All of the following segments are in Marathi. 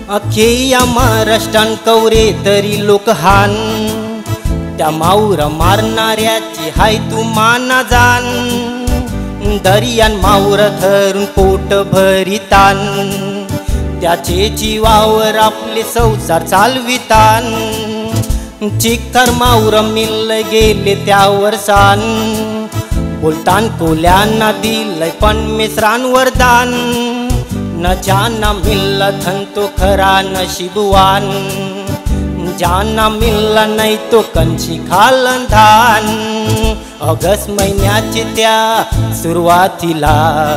अख्खे महाराष्ट्रान कवरे तरी लोक हान, त्या माऊर मारणाऱ्याची हाय तू माना जान. दर्यान माऊर धरून पोट भरितान, त्याचे जीवावर आपले संसार चालवितान. चिक्कार माऊर मिल गेले त्यावर सान, बोलतान कोल्यांना दिलंय पण मिश्रान वरदान. न ज्यांना मिल्ला धन तो खरा नशीबवान, ज्यांना मिल्ला नाही तो कंची खालन धान. ऑगस्ट महिन्याचे त्या सुरुवातीला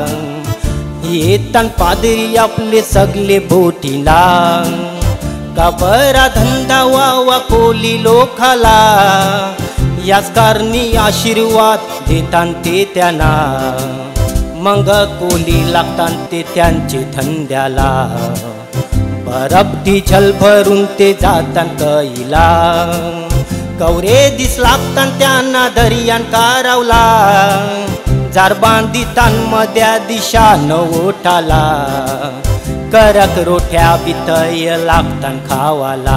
येतान पादरी आपले सगळे बोटीला. का बरा धंदा वावा कोली लोकाला, याच कारणी आशीर्वाद देतान ते त्यांना. मग कोली लागतान ते त्यांचे धंद्याला, बरफ डिझेल भरून ते जातान कैला. कवरे दिस लागतान त्यांना दर्यान कारवला, जार बांधितान मध्या दिशा न ओठाला. करक रोठ्या बितय लागतान खावाला.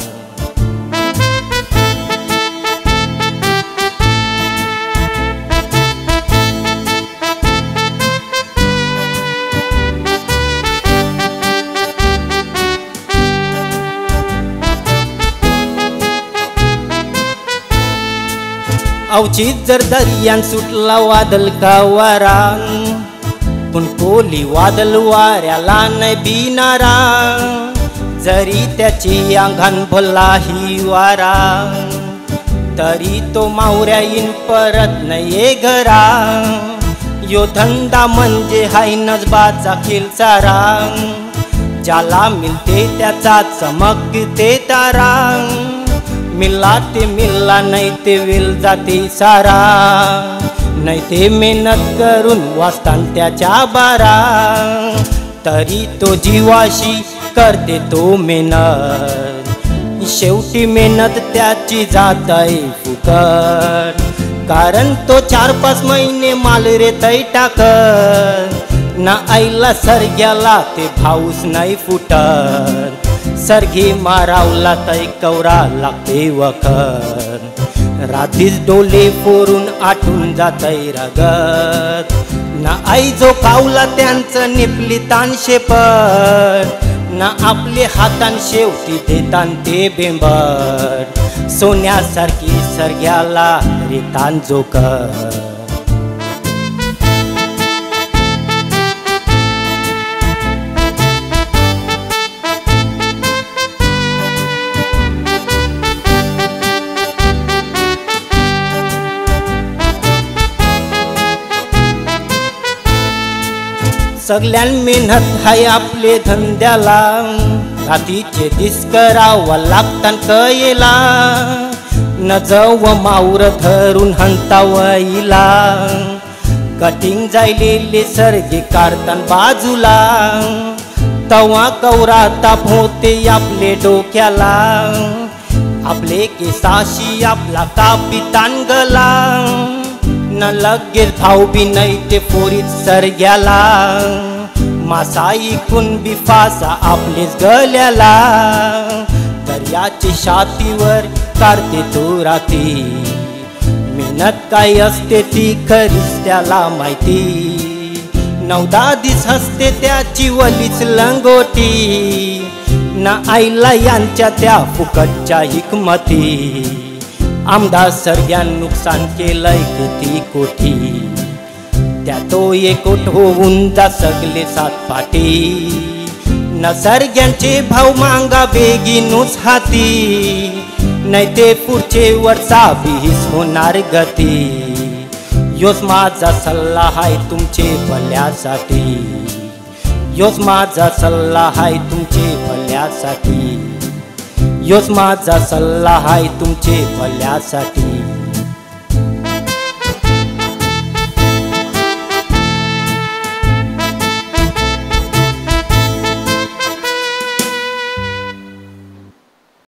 अवचित जर दर्यान सुटला वादल का वारान, पण कोली वादल वाऱ्याला नाही बिनारा. जरी त्याची अंगान भला ही वारा, तरी तो मावऱ्या येईन परत नाही घरा. यो धंदा म्हणजे हाय नजबाचा खेळ सारा, ज्याला मिळते त्याचा चमकते तारा. मिल्ला ते मिल्ला नाही ते वेल जाते सारा, नाही ते मेहनत करून वाचतान त्याच्या बारा. तरी तो जीवाशी करते तो मेहनत, शेवटी मेहनत त्याची जात आहे फुकट. कारण तो 4-5 महिने माल रे तै टाकत, ना आईला सरग्याला ते भाऊस नाही फुटत. सरगी मारावला तै कवरा लागते वखत, रात्रीच डोले फोरून आटून जातय रगत. ना आई जो कावला त्यांचं निपली तान शेपट, ना आपले हातान शेवटी देतान ते बेंबट. सोन्यासारखी सरग्याला रेतान जोकर. सगळ्यान मेहनत हाय आपले धंद्याला, रातीचे दिस करावा लागतान कयेला. न जव माऊर धरून हंतावईला, कटिंग जायलेले सरगे काढतान बाजूला. तवा कवरा ताप होते आपले डोक्याला, आपले केसाशी आपला कापितान गला. न लगेच भाऊ बी नाही ते पोरीत सरग्याला, मासा इकून बी फासा आपलेच गल्याला. दर्याची छातीवर काढते तो राती, मेहनत काय असते ती खरीच त्याला माहिती. 9-10 दिस हसते त्याची वलीच लंगोटी, ना आईला यांच्या त्या फुकटच्या हिकमती. आमदार सरग्यान नुकसान केलंय किती कोटी, त्या तो एकूट होऊन जा सगळे 7 पाटी. न सरग्यांचे भाऊ मांगा बेगीनूच हाती, नाही ते पुढचे वरचा बिहीस होणार गती. योच माझा सल्ला हाय तुमचे भल्यासाठी, योच माझा सल्ला हाय तुमचे भल्यासाठी, योच माझा सल्ला हाय तुमचे भल्यासाठी.